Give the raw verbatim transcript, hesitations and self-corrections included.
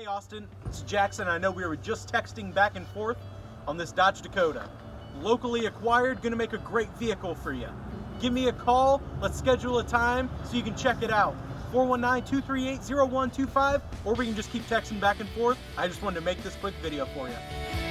Hey Austin, it's Jackson. I know we were just texting back and forth on this Dodge Dakota. Locally acquired, gonna make a great vehicle for you. Give me a call, let's schedule a time so you can check it out. four one nine, two three eight, zero one two five, or we can just keep texting back and forth. I just wanted to make this quick video for you.